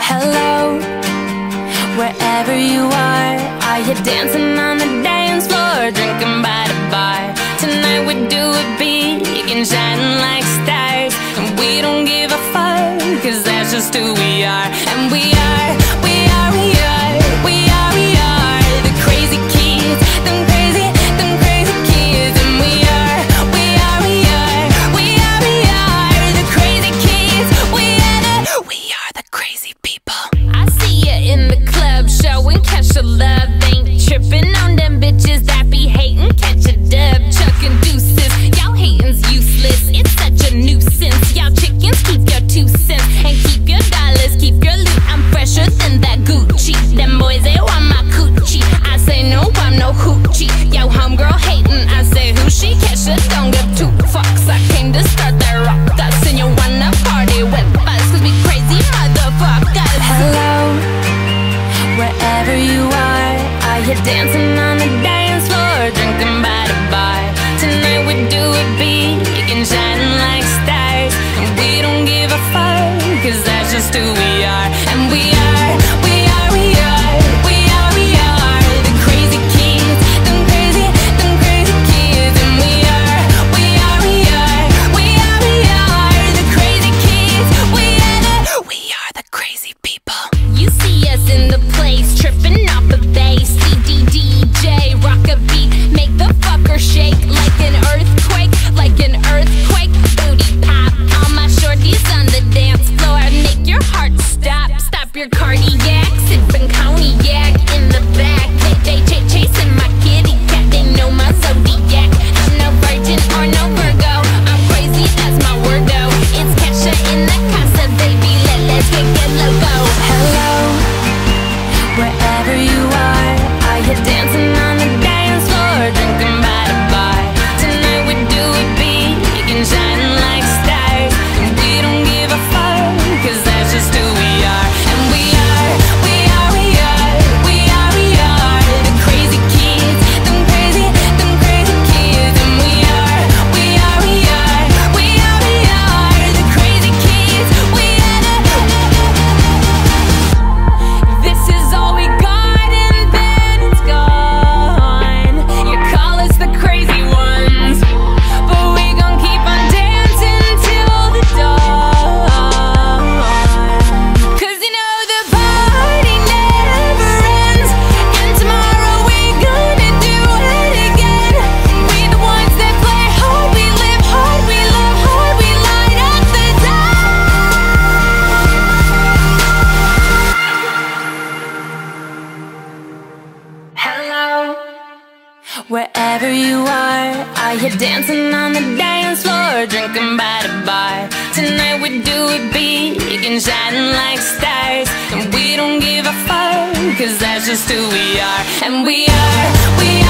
Hello, wherever you are you dancing on the dance floor, drinking by the bar? Tonight we do it big and shining like stars, and we don't give a fuck, cause that's just who we are. And we are the crazy kids, them crazy kids. And we are the crazy kids. We are the crazy people. I see ya in the club, showing cash of love. Ain't tripping on them bitches that be hating, catch a dub, chucking deuces. Y'all hating's useless, it's such a nuisance. Y'all chickens, keep your 2 cents and keep your dollars, keep your loot. I'm fresher than that Gucci. Them boys, they want my coochie. I say no, I'm no hoochie. Yo, homegirl hating, I say who she? Kesha, don't give 2 fucks. I came to start that rock dust, and you wanna party with us, cause we crazy motherfuckers. Hello, wherever you are you dancing on the dance floor, drinking by the bar? Tonight we do it big and shining like stars, and we don't give a fuck, cause that's just who we are. And we are the crazy kids, them crazy kids. And we are the crazy kids. We are the crazy people. You see us in the place, tripping off the bass. CD DJ, rock a beat, make the fucker shake like an earthquake, Booty pop, all my shorties on the dance floor, make your heart stop your cardiac, sipping cognac in the back. They chasing my kitty cat, they know my zodiac. I'm no virgin or no Virgo, I'm crazy, that's my word though. It's Kesha in the casa, baby, let's get loco. Hello, wherever you are you dancing on the dance floor, drinking by the bar? Tonight we do it big and shining like stars, and we don't give a fuck, cause that's just who we are. And we are the crazy kids, them crazy kids. And we are the crazy kids. This is all we got, and then it's gone. You call us the crazy ones, but we gon' keep on dancing till the dawn. Cause you know the party never ends, and tomorrow we gonna do it again. We the ones that play hard, we live hard, we love hard, we light up the dark. Hello, wherever you are you dancing on the dance floor, drinking by the bar? Tonight we do it big and shining like stars, and we don't give a fuck, cause that's just who we are. And we are